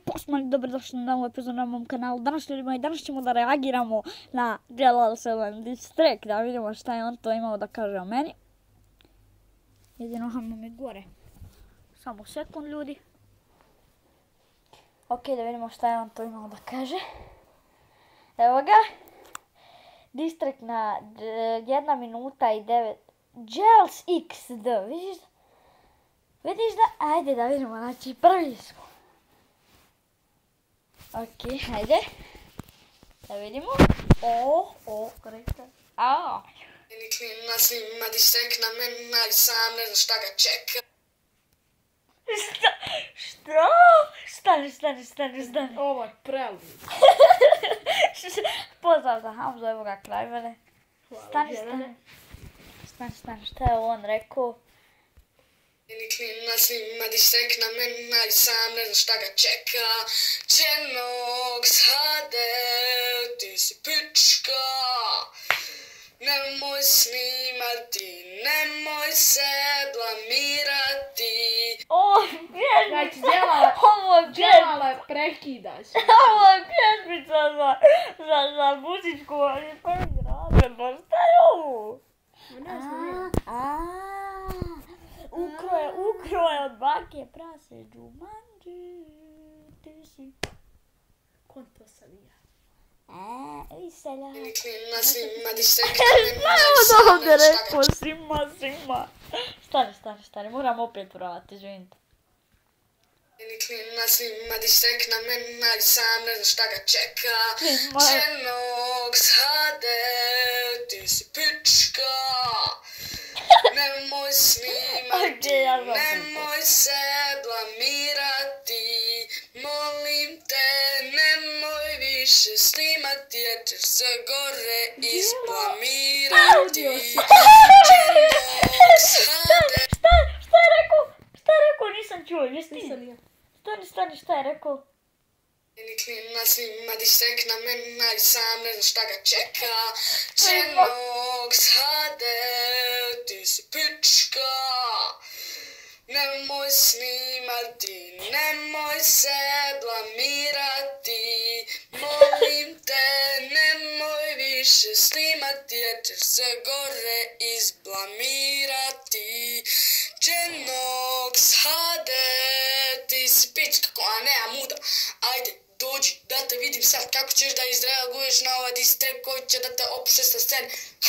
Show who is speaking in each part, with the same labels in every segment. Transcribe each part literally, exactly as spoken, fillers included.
Speaker 1: Posmali, dobrodošli na novu epizodu na mom kanalu. Danas ljudima i danas ćemo da reagiramo na Jelal sedam diss track, da vidimo šta je on to imao da kaže o meni. Jedino hajmo mi gore. Samo sekund, ljudi. Ok, da vidimo šta je on to imao da kaže. Evo ga. Diss track na jedna minuta i devet. Jels iks de, vidiš da? Vidiš da? Ajde da vidimo, znači prvi smo. Ok, hajde. Da vidimo. O, o, korekta. Aaa.
Speaker 2: Meni klina svima diss track na mene, ali sam ne znam šta ga čeka.
Speaker 1: Šta? Šta? Stani, stani, stani, stani.
Speaker 3: Ovo je prelud.
Speaker 1: Pozdrav za Hamzu, evo ga Klajvere. Stani, stani. Stani, stani, šta je on rekao?
Speaker 2: Meni klina svima diss track na mene, ali sam ne znam šta ga čeka. Genox, ha de, ti si pička. Nemoj snimati, nemoj se blamirati.
Speaker 1: O, pjesmica!
Speaker 3: Znači, Jelala,
Speaker 1: Ovo je
Speaker 3: Jelala prekida se.
Speaker 1: Ovo je pjesmica za, za, za muzičku, ali je prvi razredno. Šta je ovo?
Speaker 3: Ne znam, nije.
Speaker 1: Aaaa, ukro je, ukro je od bake prase Jumanji, ti si.
Speaker 3: Ko to sam ja?
Speaker 1: Eee, i seljak.
Speaker 2: Meni klina svima diss track na mene,
Speaker 1: Znamo
Speaker 2: ali
Speaker 1: da
Speaker 2: sam ne
Speaker 1: ovdje
Speaker 2: znam šta ga
Speaker 1: rekao
Speaker 2: čeka.
Speaker 1: svima, svima. Stani, stani, stani, moram opet provati, izvinite.
Speaker 2: Meni klina svima diss track na mene, ali sam ne znam šta ga čeka.
Speaker 1: Svima.
Speaker 2: Genox, ha de, ti si pička. Nemoj snimati,
Speaker 1: Ok, ja znam
Speaker 2: nemoj se blamirati. Molim te, nemoj više snimati, jer ćeš se gore izblamirati. Genox,
Speaker 1: Šta,
Speaker 2: ha de.
Speaker 1: šta, šta je rekao? Šta je rekao? Nisam čuo, jesi ti?
Speaker 3: Nisam ja.
Speaker 1: Stani, stani, šta je rekao?
Speaker 2: Meni klina svima diss track na mene, ali sam ne znam šta ga čeka. Genox, ha de, ti si pička. Nemoj snimati, nemoj se blamirati. Molim te, nemoj više snimati, jer ćeš se gore izblamirati. Genox, ha de, ti si pička koja nema muda. Ajde, dođi da te vidim sad kako ćeš da izreaguješ na ovaj diss track koji će da te opuše sa scene.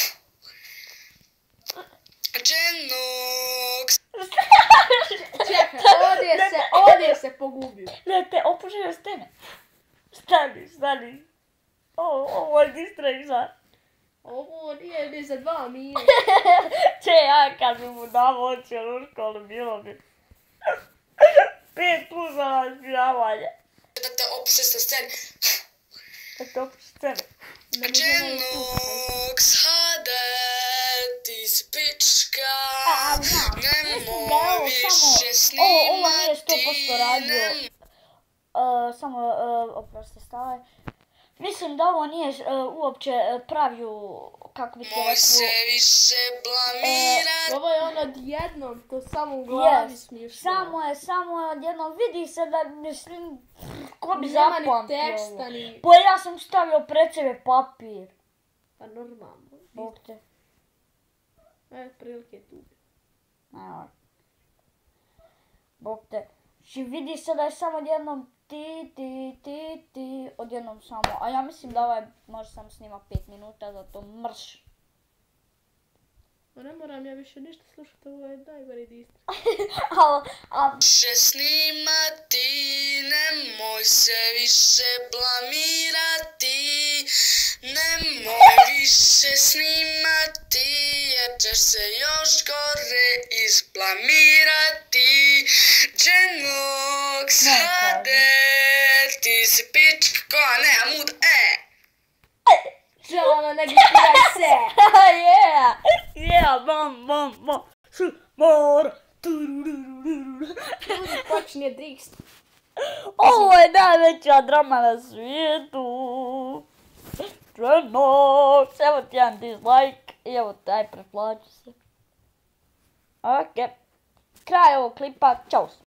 Speaker 2: Genox.
Speaker 3: Čekaj, ovdje se, ovdje se pogubio.
Speaker 1: Ne, te opušio s teme. Stani, stani. O, ovo je diss track za...
Speaker 3: Ovo nije ni za dva mije.
Speaker 1: Če ja kad bi mu dao ocijelu u školu, bilo bi... Pet plus za razbijavanje.
Speaker 2: Da te opuše sa scene.
Speaker 1: Da te opuši s teme.
Speaker 2: Genox, ha de, ti si pička.
Speaker 1: A, znam. Mislim da je ovo samo... Ovo, ovo nije sto posto radio. Uh, samo, uh, oprosti, stale. Mislim da ovo nije uh, uopće uh, pravio, kako bi to
Speaker 2: Moj
Speaker 1: rekao...
Speaker 2: se više blamirati.
Speaker 3: Ovo je ono odjednom, to samo u glavi
Speaker 1: Yes,
Speaker 3: smiješno.
Speaker 1: samo je, samo je odjednom, vidi se da, mislim, ko bi
Speaker 3: Nema ni
Speaker 1: zapamtio
Speaker 3: teksta,
Speaker 1: ovo.
Speaker 3: ni...
Speaker 1: Pa ja sam stavio pred sebe papir.
Speaker 3: Pa normalno.
Speaker 1: Bog te.
Speaker 3: E, prilike tu.
Speaker 1: Evo. Bog te. Či vidi se da je samo odjednom ti, ti, ti, ti, odjednom samo. A ja mislim da ovaj može samo snima pet minuta, zato mrš.
Speaker 3: Ma ne moram ja više ništa slušati, ovo je najgori diss track.
Speaker 1: Al, al,
Speaker 2: Više snimati, nemoj se više blamirati. Nemoj više snimati, jer ćeš se još gore izblamirati. Genox,
Speaker 1: Ne,
Speaker 2: ha de, ti si pička koja nema muda, e!
Speaker 3: Jelala, ne gledaj se!
Speaker 1: yeah, yeah, bam, bam, bam. Mora.
Speaker 3: Počinje diss.
Speaker 1: Ovo je najveća drama na svijetu. Genox, evo ti jedan dislike i evo taj preplaću se. Ok, kraj ovog klipa, čao.